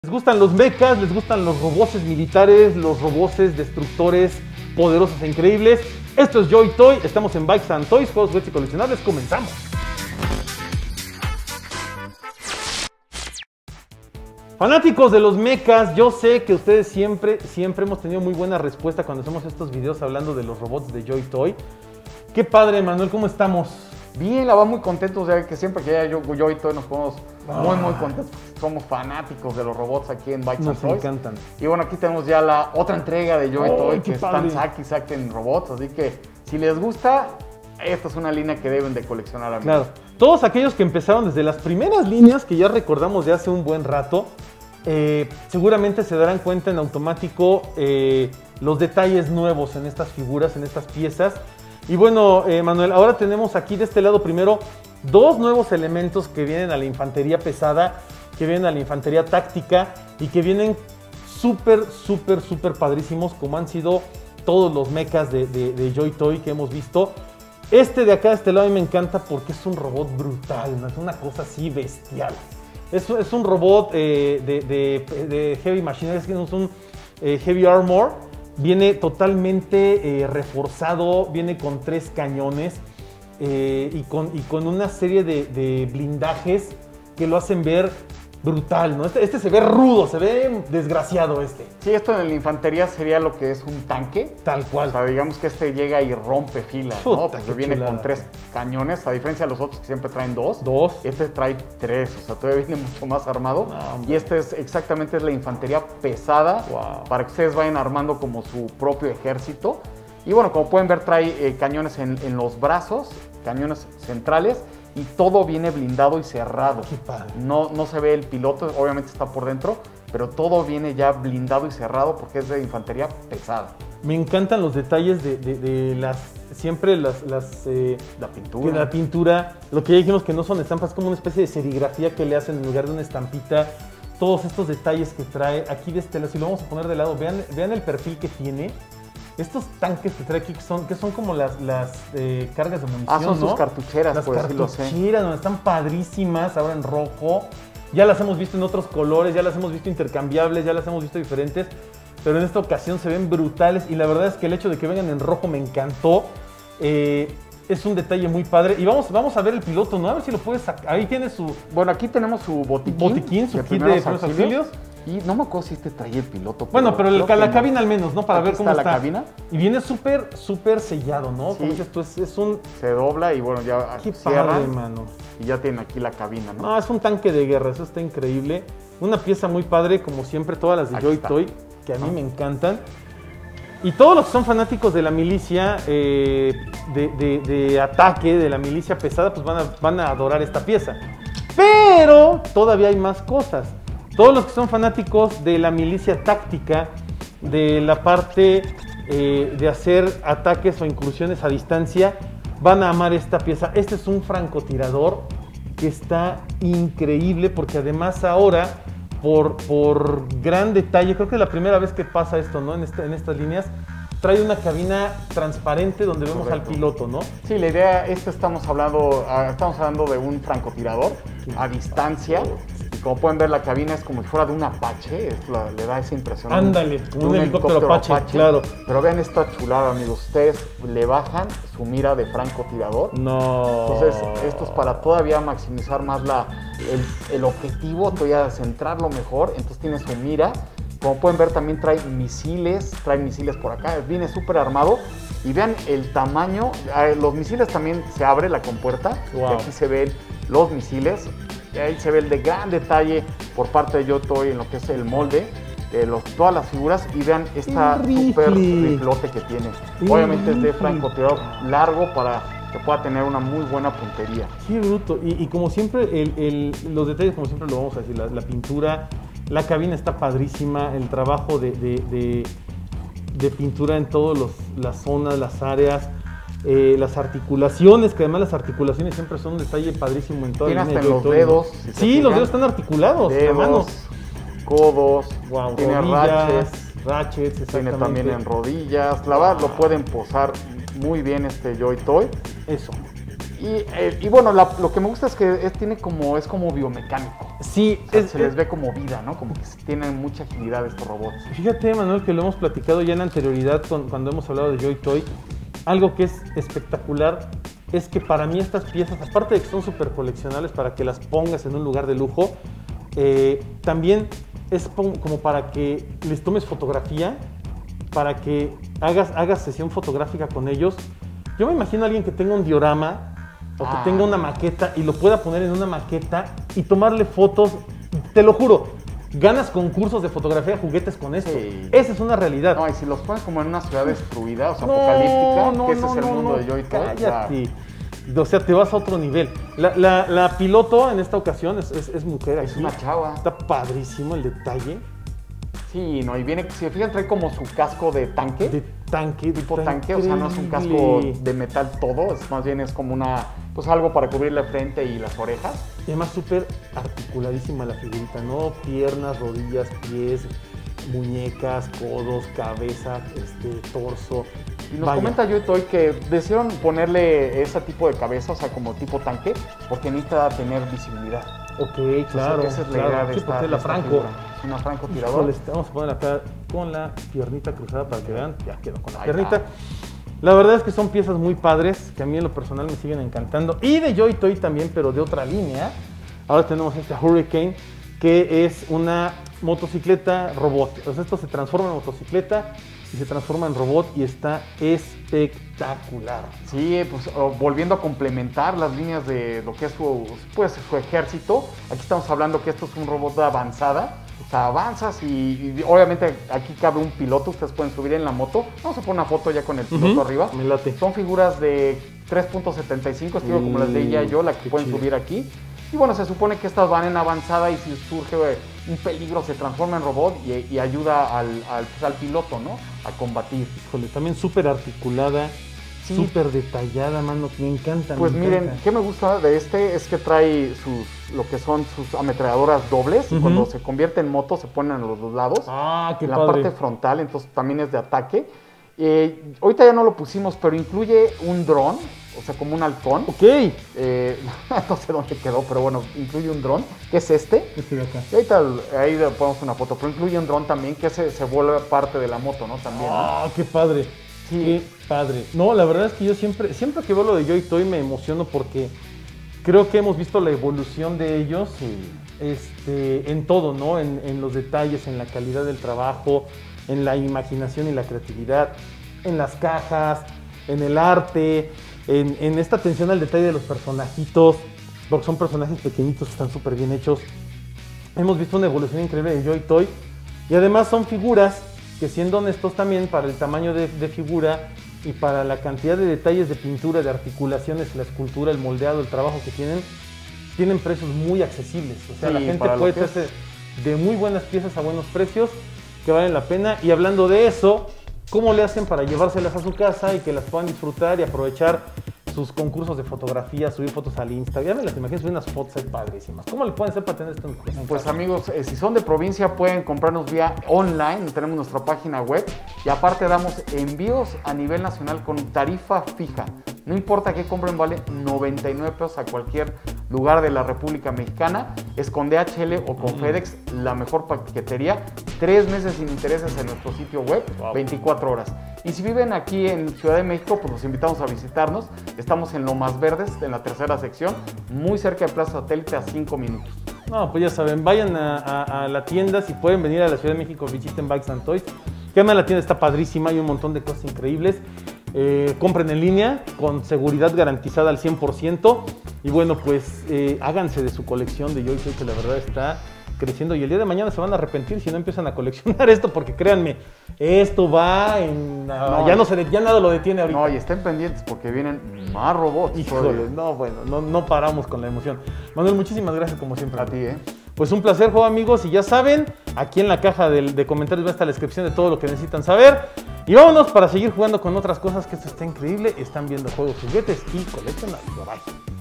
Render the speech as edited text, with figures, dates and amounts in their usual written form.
Les gustan los mechas, les gustan los roboces militares, los roboces destructores poderosos e increíbles. Esto es Joy Toy, estamos en Bikes and Toys, juegos, juguetes y coleccionables. Comenzamos. Fanáticos de los mechas, yo sé que ustedes siempre hemos tenido muy buena respuesta cuando hacemos estos videos hablando de los robots de Joy Toy. Qué padre, Manuel, ¿cómo estamos? Bien, la va muy contentos, ya que siempre que haya Joy Toy nos ponemos muy contentos. Somos fanáticos de los robots aquí en Bikes and Toys. Nos encantan. Y bueno, aquí tenemos ya la otra entrega de Joy Toy, que padre. están saquen robots, así que si les gusta, esta es una línea que deben de coleccionar, amigos. Claro, todos aquellos que empezaron desde las primeras líneas, que ya recordamos de hace un buen rato, seguramente se darán cuenta en automático los detalles nuevos en estas figuras, en estas piezas. Y bueno, Manuel, ahora tenemos aquí de este lado primero dos nuevos elementos que vienen a la infantería pesada, que vienen a la infantería táctica y que vienen súper padrísimos, como han sido todos los mechas de Joy Toy que hemos visto. Este de acá, de este lado, a mí me encanta porque es un robot brutal, ¿no? Es una cosa así bestial. Es un robot de Heavy Machinery, es un Heavy Armor. Viene totalmente reforzado, viene con 3 cañones y con una serie de blindajes que lo hacen ver brutal, ¿no? Este se ve rudo, se ve desgraciado este. Sí, esto en la infantería sería lo que es un tanque. Tal cual. O sea, digamos que este llega y rompe filas, ¿no? Porque viene chulada. con 3 cañones, a diferencia de los otros que siempre traen 2. Este trae 3, o sea, todavía viene mucho más armado. No, y este es exactamente la infantería pesada, para que ustedes vayan armando como su propio ejército. Y bueno, como pueden ver, trae cañones en los brazos, cañones centrales, y todo viene blindado y cerrado. Qué padre. No se ve el piloto, obviamente está por dentro, pero todo viene ya blindado y cerrado porque es de infantería pesada. Me encantan los detalles de la pintura. La pintura, lo que ya dijimos que no son estampas, es como una especie de serigrafía que le hacen en lugar de una estampita. Todos estos detalles que trae aquí de este lado, si lo vamos a poner de lado, vean el perfil que tiene. Estos tanques que trae aquí, que son como las cargas de munición, son ¿no? sus cartucheras, las por decirlo así. cartucheras, donde están padrísimas, ahora en rojo. Ya las hemos visto en otros colores, ya las hemos visto intercambiables, ya las hemos visto diferentes. Pero en esta ocasión se ven brutales y la verdad es que el hecho de que vengan en rojo me encantó. Es un detalle muy padre. Y vamos a ver el piloto, ¿no? A ver si lo puedes sacar. Ahí tiene su... Bueno, aquí tenemos su botiquín. Su kit de primeros auxilios. Y no me acuerdo si traía el piloto. Bueno, pero la cabina al menos, ¿no? Para ver cómo está. La cabina. Y viene súper sellado, ¿no? Sí. Como dices tú, es un... Se dobla y bueno, ya Qué cierra. padre, mano. Y ya tienen aquí la cabina, ¿no? No, es un tanque de guerra, eso está increíble. Una pieza muy padre, como siempre, todas las de Joy Toy, que a mí me encantan. Y todos los que son fanáticos de la milicia de ataque, de la milicia pesada, pues van a adorar esta pieza. Pero todavía hay más cosas. Todos los que son fanáticos de la milicia táctica, de la parte de hacer ataques o incursiones a distancia, van a amar esta pieza. Este es un francotirador que está increíble porque además ahora, por gran detalle, creo que es la primera vez que pasa esto, ¿no? En estas líneas, trae una cabina transparente donde vemos al piloto, ¿no? Sí, la idea, estamos hablando de un francotirador a distancia. Y como pueden ver, la cabina es como si fuera de un Apache, le da esa impresión. Ándale, un helicóptero Apache, claro. Pero vean esta chulada, amigos. Ustedes le bajan su mira de francotirador. No. Entonces, esto es para todavía maximizar más el objetivo, todavía centrarlo mejor. Entonces tiene su mira. Como pueden ver, también trae misiles por acá. Viene súper armado. Y vean el tamaño. Los misiles también se abre la compuerta. Wow. Y aquí se ven los misiles. Y ahí se ve el de gran detalle por parte de Joy Toy en lo que es el molde. Todas las figuras. Y vean esta súper riflote que tiene. Obviamente es de francotirador largo para que pueda tener una muy buena puntería. Qué bruto. Y como siempre, los detalles, como siempre lo vamos a decir, la pintura, la cabina está padrísima, el trabajo de pintura en todas las zonas, las áreas, las articulaciones, que además las articulaciones siempre son un detalle padrísimo en toda la línea. Tiene hasta los dedos. Sí, los dedos están articulados, la mano. Codos, wow, tiene ratchets, tiene también en rodillas. La verdad, lo pueden posar muy bien Joy Toy. Eso. Y bueno, lo que me gusta es que tiene es como biomecánico. Sí, O sea, se les ve como vida, ¿no? Como que tienen mucha agilidad estos robots. Fíjate, Manuel, que lo hemos platicado ya en anterioridad cuando hemos hablado de Joy Toy. Algo que es espectacular es que para mí estas piezas, aparte de que son súper coleccionables para que las pongas en un lugar de lujo, también es como para que les tomes fotografía, para que hagas sesión fotográfica con ellos. Yo me imagino a alguien que tenga un diorama o que tenga una maqueta y lo pueda poner en una maqueta y tomarle fotos. Te lo juro, ganas concursos de fotografía de juguetes con esto. Sí. Esa es una realidad. No, y si los pones como en una ciudad destruida, o sea, apocalíptica, que ese es el mundo de Joy Toy. Cállate. O sea, te vas a otro nivel. La piloto en esta ocasión es mujer. Es una chava. Está padrísimo el detalle. Sí, no, y viene, si se fijan, trae como su casco de tanque. Tipo tanque, o sea, no es un casco de metal todo, más bien es como pues algo para cubrir la frente y las orejas. Y además súper articuladísima la figurita, ¿no? Piernas, rodillas, pies, muñecas, codos, cabeza, torso. Y nos comenta Joy Toy que decidieron ponerle ese tipo de cabeza, o sea, como tipo tanque, porque necesita tener visibilidad. Ok, claro. Esa es la idea de la Franco. Una francotiradora. Vamos a poner acá con la piernita cruzada para que vean. Ya quedó con la piernita. La verdad es que son piezas muy padres, que a mí en lo personal me siguen encantando. Y de Joy Toy también, pero de otra línea. Ahora tenemos esta Hurricane, que es una motocicleta robot. Entonces esto se transforma en motocicleta y se transforma en robot y está espectacular. Sí, pues volviendo a complementar las líneas de lo que es su ejército. Aquí estamos hablando que esto es un robot de avanzada. O sea, avanzas y obviamente aquí cabe un piloto. Ustedes pueden subir en la moto. Vamos a poner una foto ya con el piloto arriba. Me late. Son figuras de 3.75, estilo como las de ella y yo, la que pueden subir aquí. Y bueno, se supone que estas van en avanzada y si surge un peligro se transforma en robot y ayuda al piloto, ¿no? A combatir. Híjole, también súper articulada, súper detallada, mano, me encanta. Pues miren, ¿qué me gusta de es que trae lo que son sus ametralladoras dobles y cuando se convierte en moto se ponen a los dos lados. Ah, qué en padre. La parte frontal, entonces también es de ataque. Ahorita ya no lo pusimos, pero incluye un dron. O sea, como un halcón. Ok. No sé dónde quedó, pero bueno, incluye un dron, que es este. Este de acá. Y ahí le ponemos una foto, pero incluye un dron también, que se vuelve parte de la moto, ¿no? También. Ah, qué padre. Sí. Qué padre. No, la verdad es que yo siempre que veo lo de Joy Toy me emociono porque creo que hemos visto la evolución de ellos en todo, ¿no? En los detalles, en la calidad del trabajo, en la imaginación y la creatividad, en las cajas, en el arte, en esta atención al detalle de los personajitos, porque son personajes pequeñitos que están súper bien hechos. Hemos visto una evolución increíble de Joy Toy y además son figuras que, siendo honestos también, para el tamaño de figura y para la cantidad de detalles de pintura, de articulaciones, la escultura, el moldeado, el trabajo que tienen precios muy accesibles. O sea, la gente puede traerse de muy buenas piezas a buenos precios que valen la pena. Y hablando de eso, ¿cómo le hacen para llevárselas a su casa y que las puedan disfrutar y aprovechar sus concursos de fotografía, subir fotos al Instagram? Ya me las imagino, subir unas fotos ahí padrísimas. ¿Cómo le pueden hacer para tener esto en casa? Pues amigos, si son de provincia pueden comprarnos vía online, tenemos nuestra página web y aparte damos envíos a nivel nacional con tarifa fija. No importa qué compren, vale 99 pesos a cualquier lugar de la República Mexicana. Es con DHL o con FedEx, la mejor paquetería. 3 meses sin intereses en nuestro sitio web, 24 horas. Y si viven aquí en Ciudad de México, pues los invitamos a visitarnos. Estamos en Lomas Verdes, en la tercera sección, muy cerca de Plaza Satélite, a 5 minutos. No, pues ya saben, vayan a la tienda. Si pueden venir a la Ciudad de México, visiten Bikes and Toys. Que además la tienda está padrísima, hay un montón de cosas increíbles. Compren en línea con seguridad garantizada al 100%. Y bueno, pues háganse de su colección de Joy Toy, que la verdad está creciendo. Y el día de mañana se van a arrepentir si no empiezan a coleccionar esto, porque créanme, esto va en... ya nada lo detiene ahorita. No, y estén pendientes porque vienen más robots. Híjole, no, bueno, no paramos con la emoción. Manuel, muchísimas gracias como siempre. A ti, Pues un placer, amigos, y ya saben, aquí en la caja de comentarios va a estar la descripción de todo lo que necesitan saber. Y vámonos para seguir jugando con otras cosas, que esto está increíble. Están viendo juegos, juguetes y coleccionando. Bye.